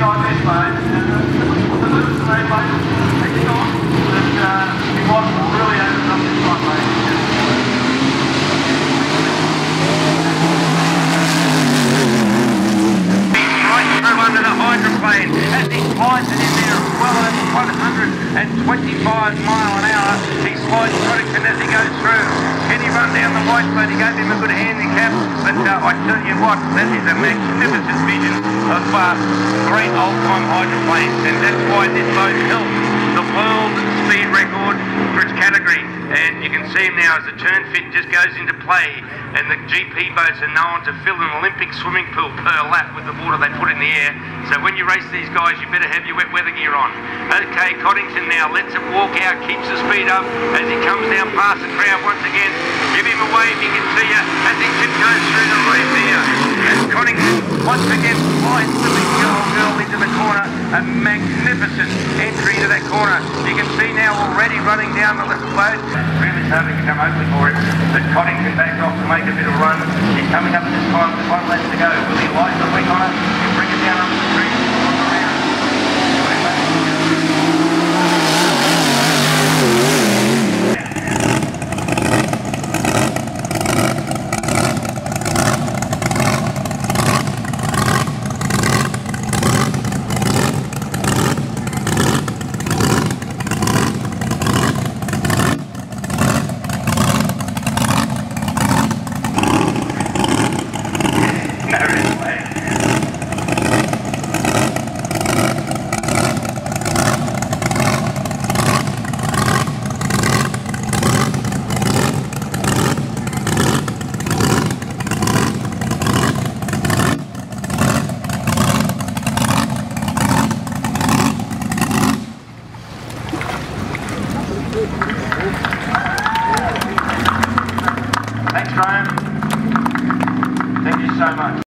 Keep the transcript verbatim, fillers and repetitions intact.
on this mode, the loops are made by it's on, but uh, we want really open up this front lane. He's right through under the hydroplane as he slides it in there well over one hundred twenty-five mile an hour. He slides Coddington as he goes through. Can he run down the white side? He gave him a good handicap, but uh, I tell you what, that is a magnificent vision of uh, great old-time hydroplanes, and that's why this boat held the world speed record for its category. And you can see now as the turn fit just goes into play, and the G P boats are known to fill an Olympic swimming pool per lap with the water they put in the air. So when you race these guys, you better have your wet weather gear on. Okay, Coddington now lets it walk out, keeps the speed up as he comes down past the crowd once again. Give him a wave, he can see you as he tiptoes through the reef here. And Coddington once again slides the big girl girl into the corner. A magnificent entry to that corner. You can see now already running down the little boat. Really starting to come open for him. But Coddington backed off to make a bit of run. He's coming up at this time with one left to go. Will he light the wing on it? He'll bring it down on the street. Thanks, Graham. Thank you so much.